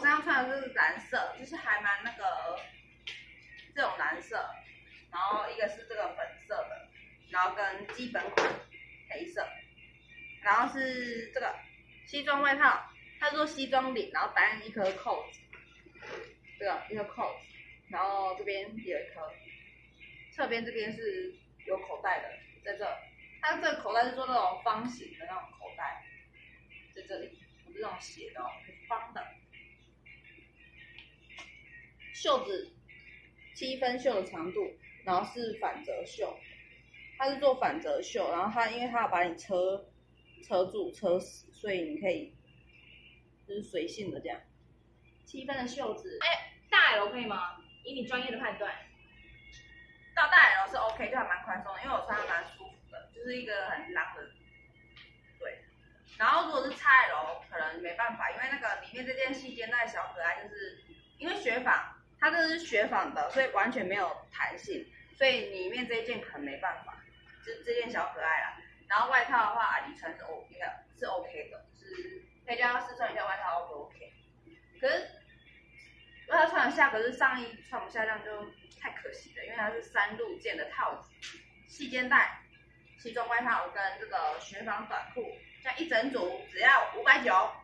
身上穿的是蓝色，就是还蛮那个这种蓝色，然后一个是这个粉色的，然后跟基本款黑色，然后是这个西装外套，它是做西装领，然后单一颗扣子，这个一个扣子，然后这边有一颗，侧边这边是有口袋的，在这，它这个口袋是做那种方形的那种口袋，在这里，不是那种斜的哦，是方的。袖子7分袖的长度，然后是反折袖，它是做反折袖，然后它因为它要把你车住车死，所以你可以就是随性的这样。7分的袖子， 大 L 可以吗？以你专业的判断， 到大 L 是 OK， 就还蛮宽松的，因为我穿的蛮舒服的，就是一个很浪的，对。然后如果是 XL 可能没办法，因为那个里面这件细肩带小可爱，就是因为雪纺，它这是雪纺的，所以完全没有弹性，所以里面这一件可能没办法，就这件小可爱啦。然后外套的话，阿迪穿是 OK 的，是 OK 的，就是可以叫他试穿一下外套 OK 不 OK。可是外套穿得下，可是上衣穿不下，这样就太可惜了，因为它是3路件的套子，细肩带、西装外套跟这个雪纺短裤，这样一整组只要590。